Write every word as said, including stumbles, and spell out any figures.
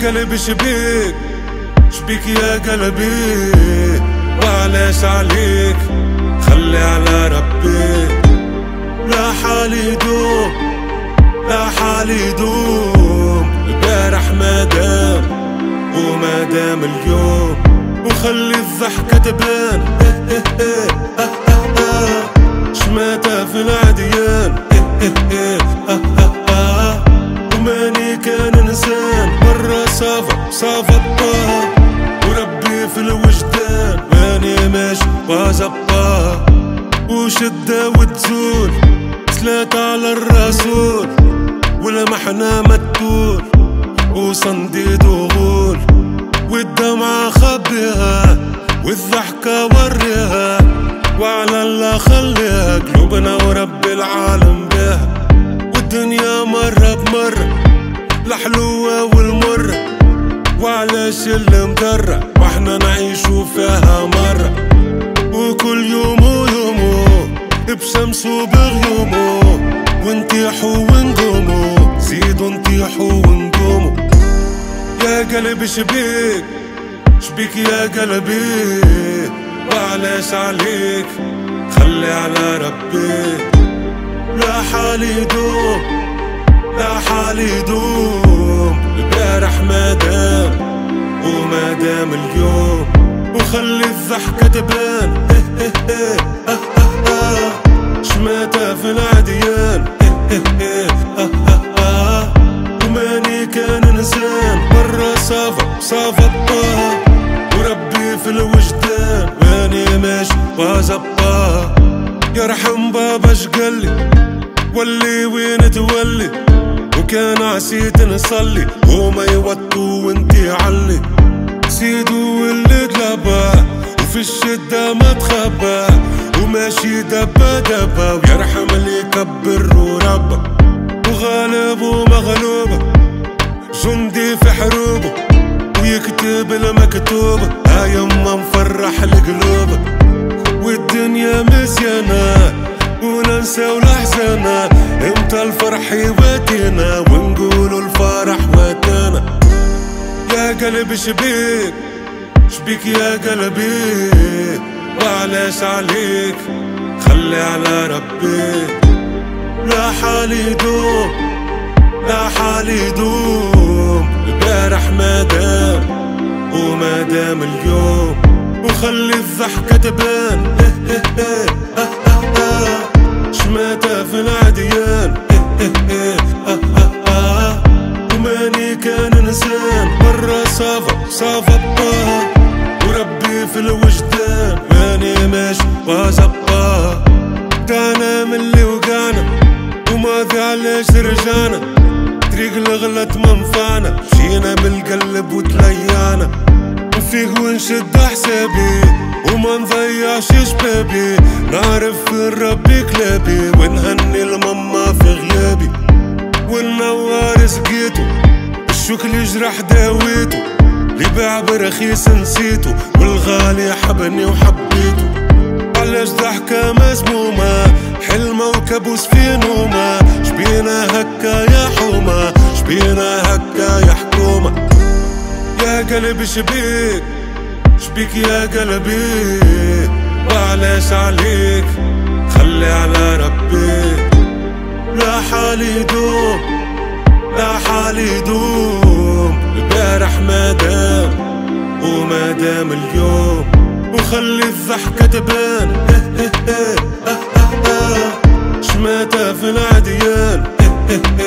قلب شبيك شبيك يا قلبي، وعلاش عليك خلي على ربي. لا حالي يدوم لا حالي يدوم، البارح ما دام وما دام اليوم، وخلي الضحكة تبان شماتة في العديان وماني كان انسان مرة صافى صافى الطه، وربي في الوجدان ماني ماشي وزبطه، وشدة وتزول صلاة على الرسول، والمحنة متول وصنديد وغول، والدمعة خبيها والضحكة وريها، وعلى الله خليها قلوبنا ورب العالم بها. والدنيا مرة بمرة الحلوة والمرة، وعلاش اللي مضرة واحنا نعيشو فيها مرة، وكل يوم ويومو بشمس وبغيومو، ونطيحو ونقومو زيدو نطيحو ونقومو. يا قلب شبيك شبيك يا قلبي، وعلاش عليك خلي على ربي. لا حالي يدوم لا حالي يدوم، البارح ما دام وما دام اليوم، وخلي الضحكة تبان شماتة في العديان وماني كان انسان مرة صافى صافى الطه، وربي في الوجدان ماني ماشي وزبطه. يرحم بابا شقلي ولي وين تولي، وكان عسيت نصلي وما يوطو وانتي علي، سيدو اللي دلبا وفي الشدة ما تخبى، وماشي دبا دبا ويرحم اللي يكبر وربا، وغالب ومغلوبة جندي في حروبه، ويكتب المكتوبة ها يما مفرح القلوب. والدنيا مزيانة وننسى الأحزانة، امتى الفرح يواتينا ونقولوا الفرح واتانا. يا قلب شبيك شبيك يا قلبي، وعلاش عليك خلي على ربي. لا حالي يدوم لا حالي يدوم، البارح ما دام وما دام اليوم، وخلي الضحكة تبان شماتة في العديان وماني كان انسان مرة صافى صافى الطه، وربي في الوجدان ماني ماشي وزبطه. دعنا من اللي وقعنا وماضي علاش رجعنا، طريق الغلط منفعنا مشينا بالقلب وتليعنا، نفيق ونشد حسابي وما نضيعش شبابي، نعرف في ربي كلابي ونهني الماما في غيابي، والنوار سقيتو الشكل يجرح داويتو، اللي باع برخيص نسيتو والغالي حبني وحبيتو. علاش ضحكة مسمومة حلمة وكابوس في نومة، شبينا هكا يا حومة شبينا هكا يا حكومة. يا قلب شبيك شبيك يا قلبي، وعلاش عليك خلي على ربي. لا حالي يدوم لا حالي يدوم، البارح ما دام وما دام اليوم، وخلي الضحكة تبان شماتة في العديان